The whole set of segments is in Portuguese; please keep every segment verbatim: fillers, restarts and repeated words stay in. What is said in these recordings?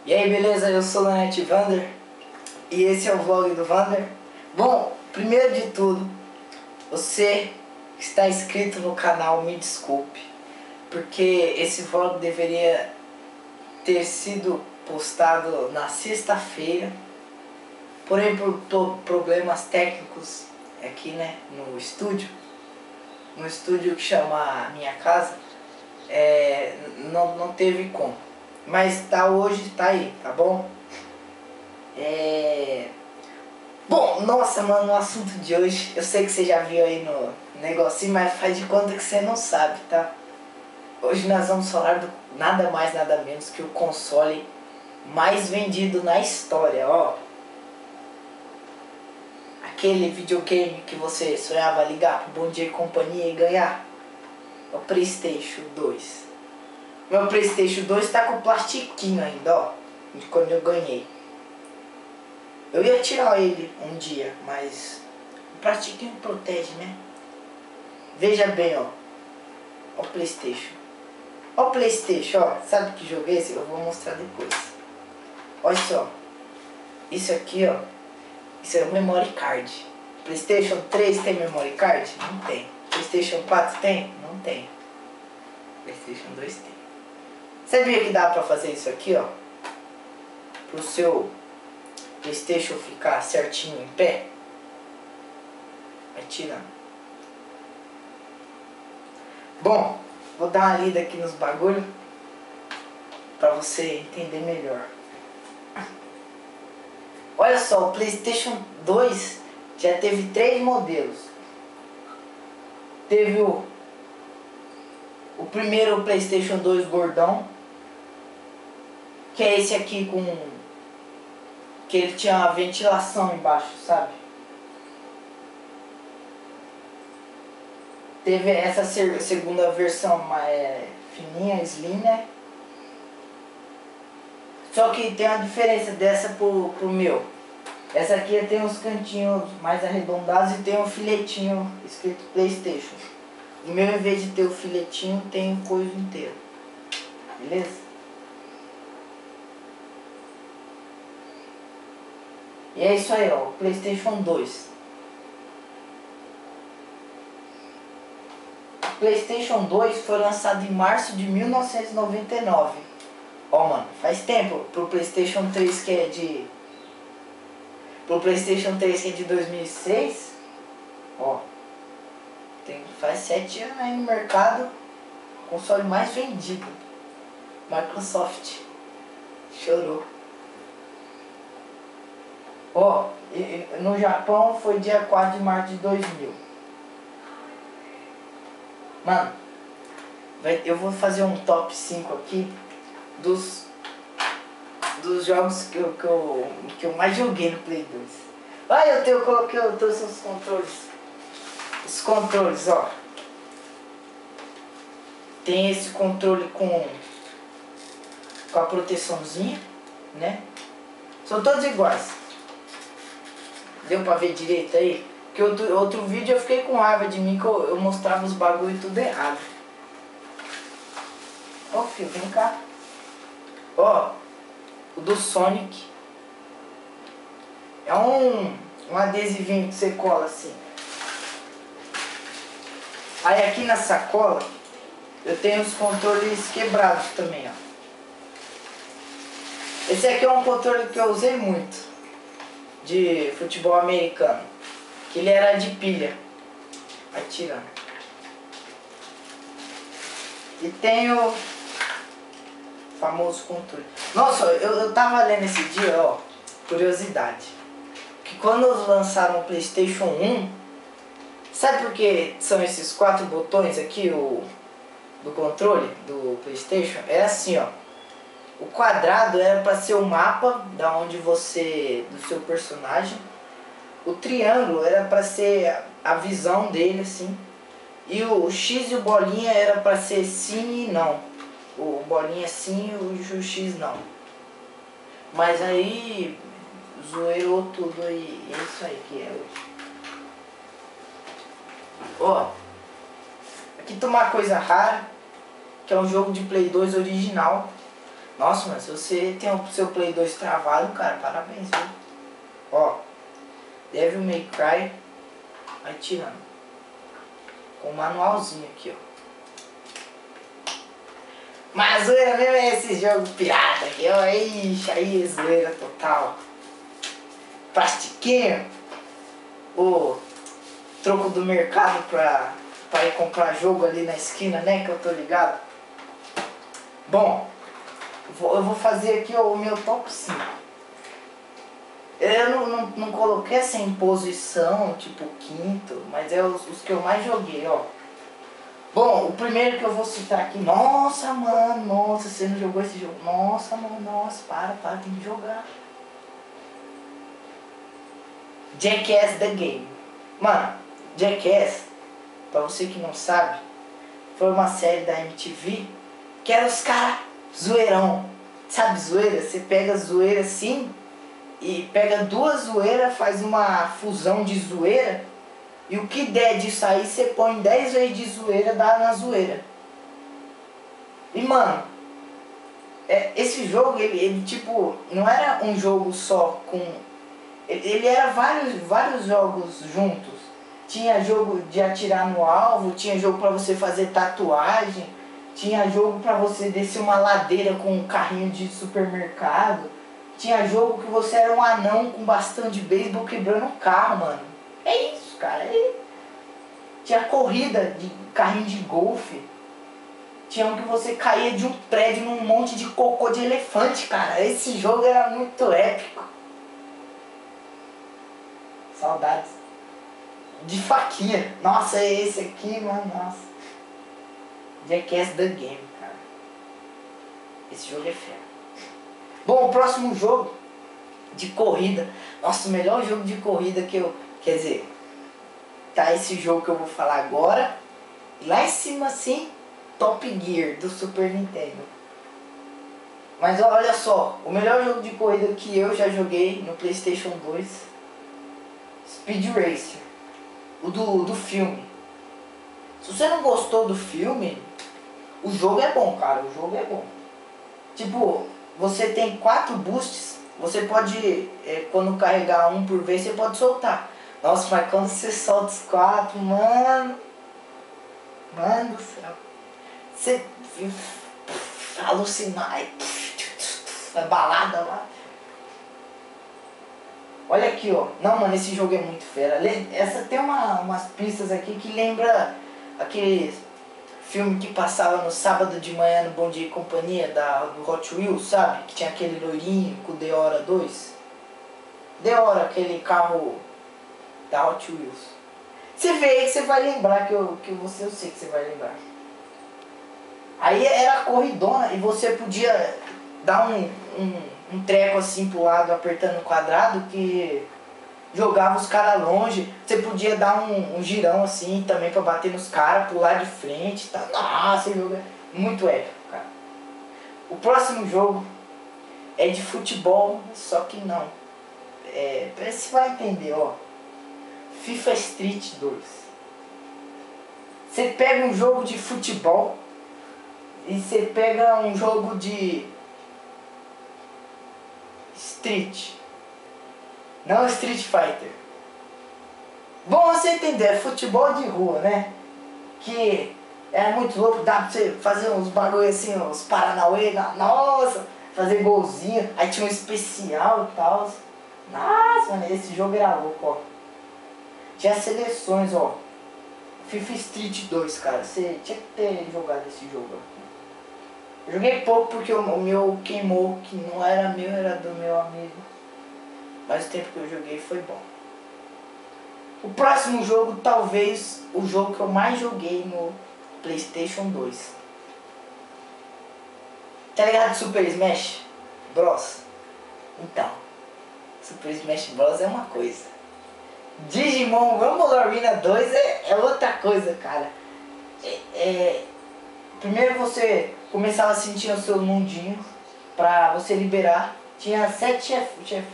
E aí, beleza? Eu sou o Lanete Vander e esse é o vlog do Vander. Bom, primeiro de tudo, você que está inscrito no canal, me desculpe, porque esse vlog deveria ter sido postado na sexta-feira, porém por problemas técnicos aqui, né, no estúdio, no estúdio que chama Minha Casa, é, não, não teve como. Mas tá hoje, tá aí, tá bom? É... Bom, nossa, mano, o assunto de hoje, eu sei que você já viu aí no negocinho, mas faz de conta que você não sabe, tá? Hoje nós vamos falar do nada mais, nada menos que o console mais vendido na história, ó. Aquele videogame que você sonhava ligar pro Bom Dia e Companhia e ganhar. O PlayStation dois. Meu PlayStation dois tá com plastiquinho ainda, ó, de quando eu ganhei. Eu ia tirar ele um dia, mas o plastiquinho protege, né? Veja bem, ó. Ó o PlayStation. Ó o PlayStation, ó. Sabe que jogo é esse? Eu vou mostrar depois. Olha só. Isso aqui, ó. Isso é o memory card. PlayStation três tem memory card? Não tem. PlayStation quatro tem? Não tem. PlayStation dois tem. Sabia que dá pra fazer isso aqui, ó? Pro seu PlayStation ficar certinho em pé? Vai tirando. Bom, vou dar uma lida aqui nos bagulho pra você entender melhor. Olha só, o PlayStation dois já teve três modelos. Teve o O primeiro PlayStation dois gordão, que é esse aqui com que ele tinha uma ventilação embaixo, sabe? Teve essa segunda versão é, fininha, slim, né? Só que tem uma diferença dessa pro, pro meu. Essa aqui tem uns cantinhos mais arredondados e tem um filetinho escrito PlayStation. O meu, em vez de ter o filetinho, tem o coisa inteiro. Beleza? E é isso aí, ó. O PlayStation dois. O PlayStation dois foi lançado em março de mil novecentos e noventa e nove. Ó, mano, faz tempo. Pro PlayStation três, que é de... Pro PlayStation três, que é de dois mil e seis. Ó. Tem, faz sete anos aí no mercado, console mais vendido. Microsoft chorou. Ó, no Japão foi dia quatro de março de dois mil. Mano, vai, eu vou fazer um top cinco aqui dos dos jogos que eu, que eu, que eu mais joguei no Play dois. Ah, eu, tenho, eu coloquei, eu trouxe os controles. Os controles, ó. Tem esse controle com com a proteçãozinha, né? São todos iguais. Deu pra ver direito aí? Porque outro, outro vídeo eu fiquei com raiva de mim que eu, eu mostrava os bagulho tudo errado. Ó, filho, vem cá. Ó, o do Sonic. É um, um adesivinho que você cola assim. Aí aqui na sacola eu tenho os controles quebrados também, ó. Esse aqui é um controle que eu usei muito de futebol americano, que ele era de pilha. Vai tirando. E tem o famoso controle. Nossa, eu, eu tava lendo esse dia, ó, curiosidade, que quando lançaram o PlayStation um, sabe por que são esses quatro botões aqui, o do controle do PlayStation? É assim, ó. O quadrado era para ser o mapa da onde você, do seu personagem. O triângulo era para ser a visão dele, assim. E o, o X e o bolinha era para ser sim e não. O bolinha sim e o, o X não. Mas aí zoeirou tudo aí. É isso aí que é hoje. Ó, aqui tem uma coisa rara, que é um jogo de Play dois original, Nossa, mano, se você tem o seu Play dois travado, cara, parabéns, viu? Ó, Devil May Cry, vai tirando. Com um manualzinho aqui, ó. Mas zoeira mesmo é esse jogo pirata aqui, ó. Ixi, aí é zoeira total. Plastiquinho. O troco do mercado pra, pra ir comprar jogo ali na esquina, né? Que eu tô ligado. Bom, eu vou fazer aqui ó, o meu top cinco. Eu não, não, não coloquei essa em posição, tipo quinto, mas é os, os que eu mais joguei, ó. Bom, o primeiro que eu vou citar aqui, nossa mano, nossa, você não jogou esse jogo? Nossa mano, nossa, para, para, tem que jogar. Jackass The Game. Mano, Jackass, pra você que não sabe, foi uma série da M T V que era os caras zoeirão. Sabe zoeira? Você pega zoeira assim e pega duas zoeiras, faz uma fusão de zoeira e o que der disso aí você põe dez vezes de zoeira, dá na zoeira. E mano, é, esse jogo, ele, ele tipo, não era um jogo só com... Ele, ele era vários, vários jogos juntos. Tinha jogo de atirar no alvo, tinha jogo pra você fazer tatuagem, tinha jogo pra você descer uma ladeira com um carrinho de supermercado, tinha jogo que você era um anão com bastão de beisebol quebrando um carro, mano. É isso, cara. É... Tinha corrida de carrinho de golfe. Tinha um que você caía de um prédio num monte de cocô de elefante, cara. Esse jogo era muito épico. Saudades. De faquinha. Nossa, é esse aqui, mano. Nossa. Jackass The Game, cara. Esse jogo é fera. Bom, o próximo jogo de corrida. Nossa, o melhor jogo de corrida que eu... Quer dizer, tá esse jogo que eu vou falar agora. E lá em cima, assim, Top Gear do Super Nintendo. Mas olha só, o melhor jogo de corrida que eu já joguei no PlayStation dois, Speed Racer. O do, do filme. Se você não gostou do filme, o jogo é bom, cara. O jogo é bom. Tipo, você tem quatro boosts. Você pode, é, quando carregar um por vez, você pode soltar. Nossa, mas quando você solta os quatro, mano... Mano do céu. Você alucinar e... A balada lá. Olha aqui, ó. Não, mano, esse jogo é muito fera. Essa tem uma, umas pistas aqui que lembra aquele filme que passava no sábado de manhã no Bom Dia e Companhia, da, do Hot Wheels, sabe? Que tinha aquele loirinho com o Deora dois. Deora, aquele carro da Hot Wheels. Você vê aí que você vai lembrar, que eu, que você, eu sei que você vai lembrar. Aí era corridona e você podia dar um, um, um treco assim pro lado apertando o quadrado que jogava os caras longe. Você podia dar um, um girão assim também pra bater nos caras, pular de frente e tal. Nossa, esse jogo é muito épico, cara. O próximo jogo é de futebol, só que não. É, você vai entender, ó. FIFA Street dois. Você pega um jogo de futebol e você pega um jogo de Street. Não Street Fighter. Bom você entender, é futebol de rua, né? Que é muito louco, dá pra você fazer uns bagulho assim, uns paranauê, nossa, fazer golzinho. Aí tinha um especial e tal. Nossa, mano, esse jogo era louco, ó. Tinha seleções, ó. FIFA Street dois, cara. Você tinha que ter jogado esse jogo aqui. Eu joguei pouco porque o, o meu queimou, que não era meu, era do meu amigo. Mas o tempo que eu joguei foi bom. O próximo jogo, talvez o jogo que eu mais joguei no PlayStation dois. Tá ligado? Super Smash Bros? Então, Super Smash Bros é uma coisa. Digimon Rumble Arena dois é, é outra coisa, cara. É, é, primeiro você começava a sentir o seu mundinho pra você liberar. Tinha sete chefões. Chef,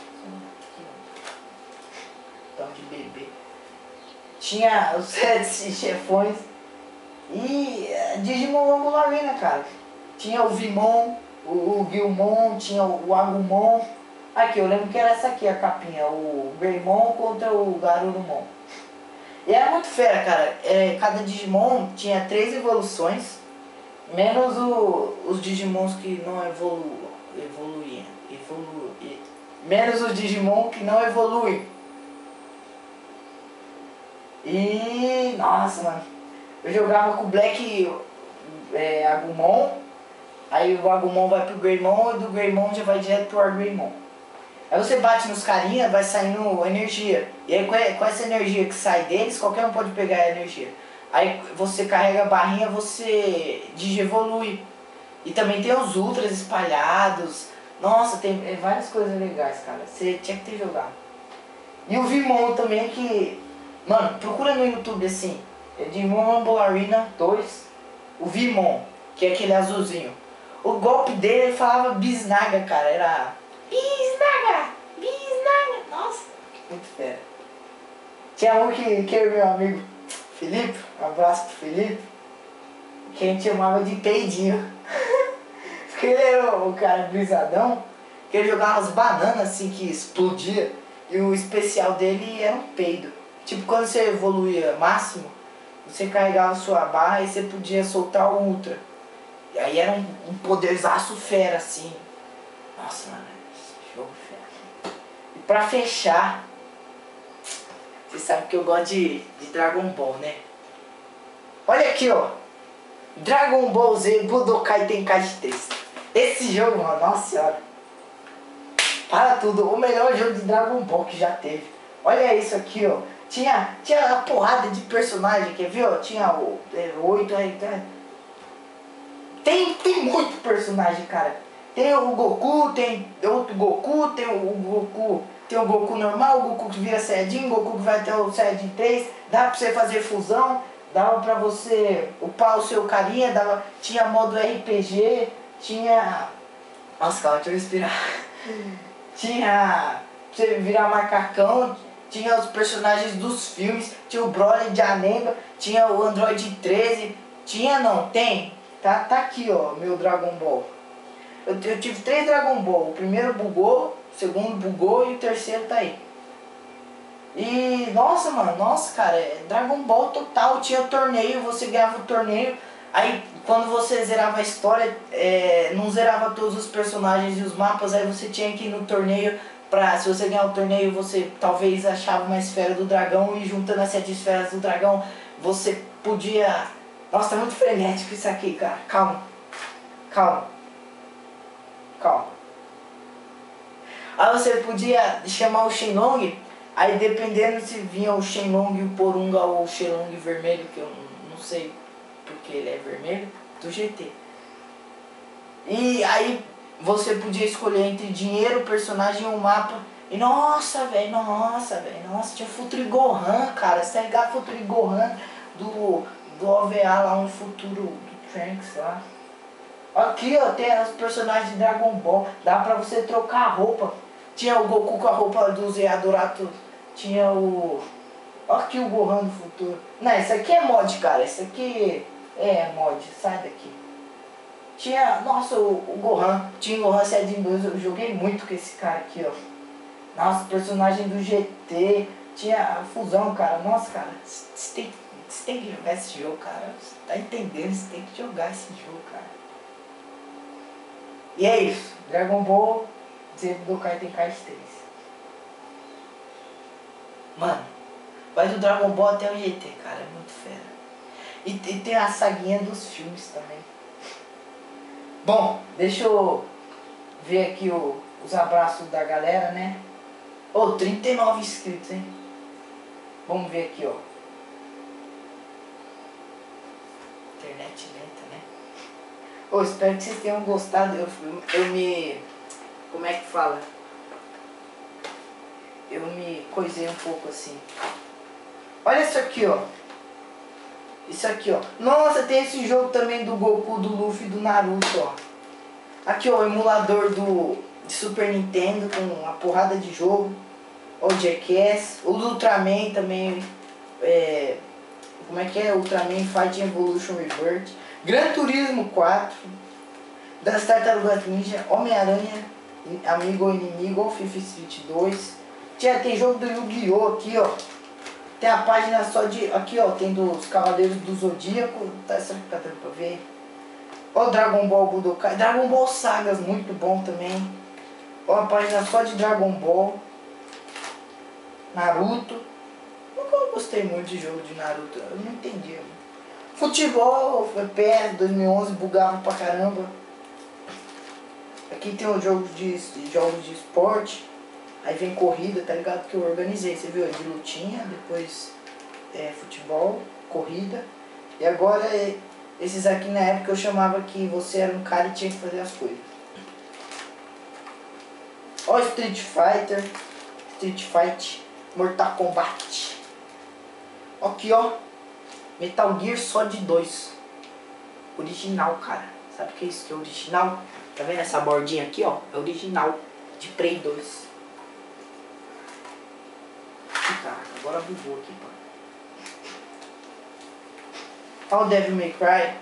então de bebê. Tinha os sete chefões. E Digimon Rumble Arena, cara. Tinha o Vimon, o, o Guilmon, tinha o Agumon. Aqui, eu lembro que era essa aqui a capinha, o Greymon contra o Garurumon. E era muito fera, cara. É, cada Digimon tinha três evoluções, menos o, os Digimons que não evolu, evoluíam. Evolu, menos os Digimon que não evoluem. E nossa, mano, eu jogava com o Black é, Agumon, aí o Agumon vai pro Greymon e do Greymon já vai direto pro Agreymon. Aí você bate nos carinha, vai saindo energia. E aí com essa energia que sai deles, qualquer um pode pegar a energia. Aí você carrega a barrinha, você digievolui. E também tem os ultras espalhados. Nossa, tem é, várias coisas legais, cara. Você tinha que ter jogado. E o Vimon também que... Mano, procura no YouTube assim. É Digimon Rumble Arena dois. O Vimon, que é aquele azulzinho. O golpe dele, ele falava bisnaga, cara. Era... Bisnaga! Bisnaga! Nossa, muito fera. Tinha um que, que era meu amigo Felipe, um abraço pro Felipe, que a gente chamava de peidinho. Porque ele era o cara brisadão, que ele jogava umas bananas assim que explodia, e o especial dele era um peido. Tipo quando você evoluía máximo, você carregava sua barra e você podia soltar o ultra. E aí era um, um poderzaço fera assim. Nossa, mano, esse jogo fera. E pra fechar, você sabe que eu gosto de, de Dragon Ball, né? Olha aqui, ó. Dragon Ball Z Budokai Tenkaichi três. Esse jogo, mano, nossa senhora. Para tudo, o melhor jogo de Dragon Ball que já teve. Olha isso aqui, ó. Tinha, tinha a porrada de personagem, quer ver, ó? Tinha o é, oito aí. Tem, tem muito personagem, cara. Tem o Goku, tem outro Goku, tem o Goku, tem o Goku normal, o Goku que vira Saiyajin, o Goku que vai até o Saiyajin três, dá pra você fazer fusão, dava pra você upar o seu carinha, dava, tinha modo R P G, tinha... Nossa, calma, deixa eu respirar. Tinha pra você virar macacão, tinha os personagens dos filmes, tinha o Broly de Anemba, tinha o Android treze, tinha não, tem, tá, tá aqui ó, meu Dragon Ball. Eu, eu tive três Dragon Ball, o primeiro bugou, o segundo bugou e o terceiro tá aí. E nossa mano, nossa cara, é Dragon Ball total, tinha torneio, você ganhava o torneio, aí quando você zerava a história, é, não zerava todos os personagens e os mapas, aí você tinha que ir no torneio pra, se você ganhar o torneio, você talvez achava uma esfera do dragão e juntando as sete esferas do dragão, você podia... Nossa, tá muito frenético isso aqui, cara, calma, calma, calma. Aí você podia chamar o Shenlong, aí dependendo se vinha o Shenlong, o Porunga ou o Shenlong vermelho, que eu não sei porque ele é vermelho, do G T. E aí você podia escolher entre dinheiro, personagem e um mapa. E nossa, velho, nossa, velho, nossa, tinha Futuro Gohan, cara. Você carregava Futuro Gohan do, do O V A lá, um futuro do Trunks lá. Aqui, ó, tem os personagens de Dragon Ball. Dá pra você trocar a roupa. Tinha o Goku com a roupa do Zé Adorato. Tinha o... Olha aqui o Gohan do futuro. Não, isso aqui é mod, cara. Isso aqui é mod. Sai daqui. Tinha... Nossa, o, o Gohan. Tinha o Gohan Saiyajin dois. Eu joguei muito com esse cara aqui, ó. Nossa, personagem do G T. Tinha a fusão, cara. Nossa, cara. Você tem, tem que jogar esse jogo, cara. Você tá entendendo? Você tem que jogar esse jogo, cara. E é isso. Dragon Ball Z Budokai Tenkaichi três. Mano, vai do Dragon Ball até o G T, cara. É muito fera. E, e tem a saguinha dos filmes também. Bom, deixa eu ver aqui o, os abraços da galera, né? Ô, oh, trinta e nove inscritos, hein? Vamos ver aqui, ó. Internet lenta, né? Ô, oh, espero que vocês tenham gostado. Eu, eu me... Como é que fala? Eu me coisei um pouco assim. Olha isso aqui, ó. Isso aqui, ó. Nossa, tem esse jogo também do Goku, do Luffy e do Naruto, ó. Aqui, ó, o emulador do de Super Nintendo com uma porrada de jogo. O Jackass. O do Ultraman também. É, como é que é? Ultraman Fighting Evolution Rebirth. Gran Turismo quatro. Das Tartarugas Ninja, Homem-Aranha, Amigo ou Inimigo, ou FIFA Street dois. Tinha, tem jogo do Yu-Gi-Oh! Aqui, ó. Tem a página só de... Aqui, ó, tem dos Cavaleiros do Zodíaco. Tá, será que tá dando pra ver? Ó, Dragon Ball Budokai. Dragon Ball Sagas, muito bom também. Ó, a página só de Dragon Ball. Naruto. Nunca gostei muito de jogo de Naruto. Eu não entendi. Futebol, P S dois mil e onze, bugava pra caramba. Aqui tem os jogos de, jogos de esporte. Aí vem corrida, tá ligado? Que eu organizei. Você viu? De lutinha, depois é, futebol, corrida. E agora é, esses aqui na época eu chamava que você era um cara e tinha que fazer as coisas. Ó, Street Fighter, Street Fight, Mortal Kombat. Aqui, ó, Metal Gear Solid dois. Original, cara. Sabe o que é isso que é original? Tá vendo essa bordinha aqui, ó? É original, de Play dois. Cara, agora bugou aqui, pô. Ó o Devil May Cry.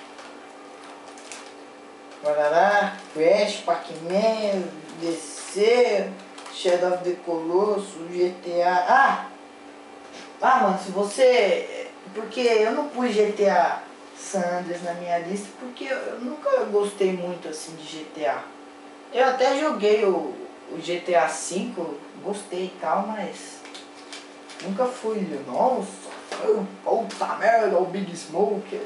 Barará, Crash, Pac-Man, D C, Shadow of the Colossus, G T A. Ah! Ah, mano, se você... Porque eu não pus G T A San Andreas na minha lista, porque eu nunca gostei muito assim de G T A. Eu até joguei o, o G T A cinco, gostei e tal, mas... Nunca fui, nossa, puta merda, o Big Smoke.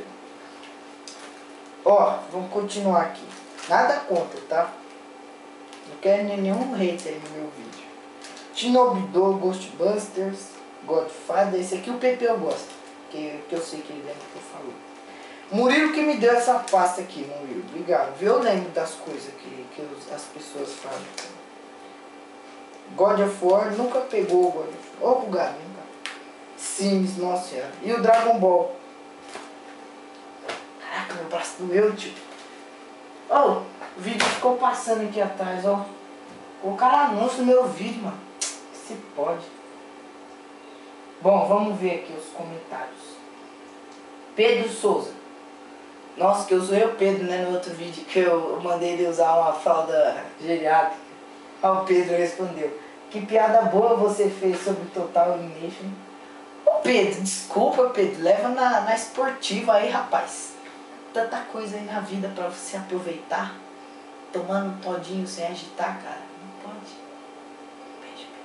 Ó, vamos continuar aqui. Nada contra, tá? Não quero nenhum hate aí no meu vídeo. Shinobi-Do, Ghostbusters, Godfather. Esse aqui o Pepe eu gosto, que, que eu sei que ele lembra que eu falei. Murilo que me deu essa pasta aqui, Murilo. Obrigado. Viu? Eu lembro das coisas que, que os, as pessoas falam. God of War, nunca pegou o God of War. Ó, bugado, hein, cara? Sims, nossa senhora. E o Dragon Ball. Caraca, meu braço doeu, tio. Ó, o vídeo ficou passando aqui atrás, ó. Colocaram anúncio no meu vídeo, mano. Se pode. Bom, vamos ver aqui os comentários. Pedro Souza. Nossa, que eu zoei o Pedro, né, no outro vídeo que eu mandei ele usar uma fralda geriátrica. Aí o Pedro respondeu: que piada boa você fez sobre Total Elimination. Ô Pedro, desculpa Pedro, leva na, na esportiva aí, rapaz. Tanta coisa aí na vida pra você aproveitar. Tomando todinho sem agitar, cara. Não pode. Beijo, beijo.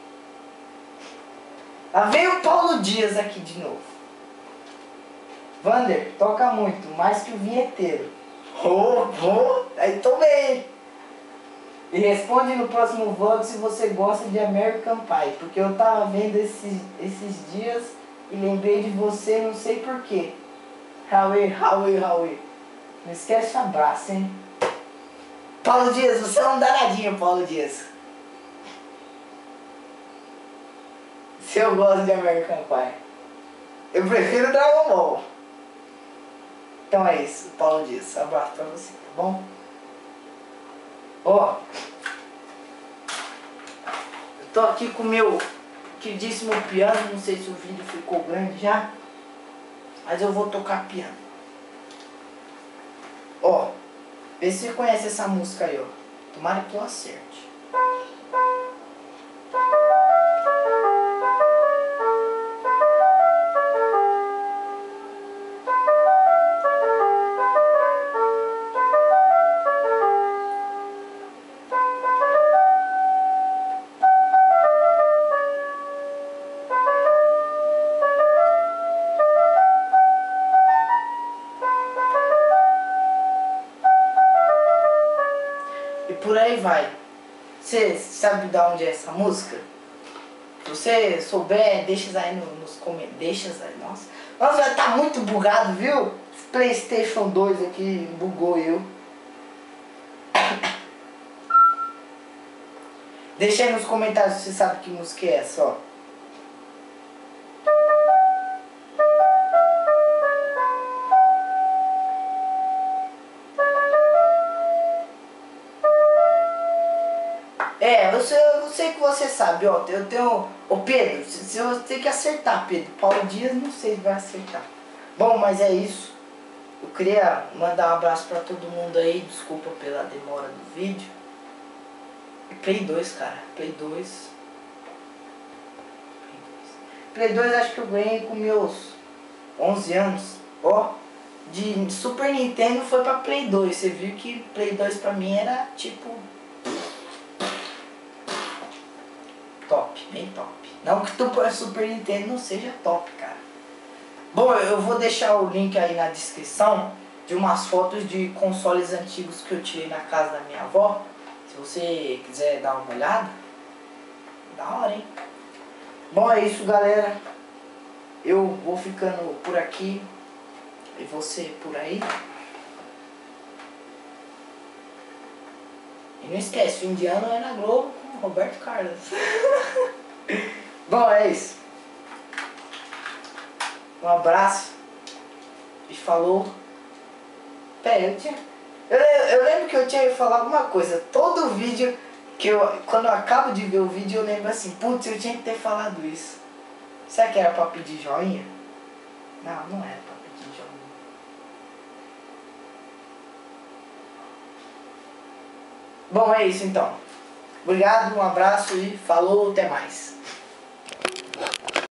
Lá vem o Paulo Dias aqui de novo. Vander, toca muito, mais que o vinheteiro. Oh, oh, aí tomei. E responde no próximo vlog se você gosta de American Pie. Porque eu tava vendo esses, esses dias e lembrei de você, não sei porquê. Raul, Raul, Raul. Não esquece o abraço, hein? Paulo Dias, você é um danadinho, Paulo Dias. Se eu gosto de American Pie. Eu prefiro Dragon Ball. Então é isso, Paulo Dias. Abraço pra você, tá bom? Ó, eu tô aqui com o meu queridíssimo piano, não sei se o vídeo ficou grande já, mas eu vou tocar piano. Ó, vê se você conhece essa música aí, ó. Tomara que eu acerte. Por aí vai. Você sabe de onde é essa música? Se você souber, deixa aí no, nos comentários. Deixa aí, nossa. Nossa, vai tá muito bugado, viu? PlayStation dois aqui bugou eu. Deixa aí nos comentários se você sabe que música é essa, ó. É, eu sei, eu sei que você sabe, ó, eu tenho... Ô Pedro, você tem que acertar, Pedro. Paulo Dias, não sei se vai acertar. Bom, mas é isso. eu queria mandar um abraço pra todo mundo aí, desculpa pela demora do vídeo. Play dois, cara, Play dois. Play dois acho que eu ganhei com meus onze anos. Ó, de Super Nintendo foi pra Play dois. Você viu que Play dois pra mim era tipo top, bem top. Não que o Super Nintendo não seja top, cara. Bom, eu vou deixar o link aí na descrição de umas fotos de consoles antigos que eu tirei na casa da minha avó. Se você quiser dar uma olhada, da hora, hein? Bom, é isso, galera. Eu vou ficando por aqui. E você por aí. E não esquece, fim de ano é na Globo com o Roberto Carlos. Bom, é isso. Um abraço. E falou. Pera, eu tinha... Eu, eu lembro que eu tinha que falar alguma coisa. Todo vídeo que eu... Quando eu acabo de ver o vídeo eu lembro assim, putz, eu tinha que ter falado isso. Será que era pra pedir joinha? Não, não era pra pedir joinha. Bom, é isso então. Obrigado, um abraço e falou, até mais.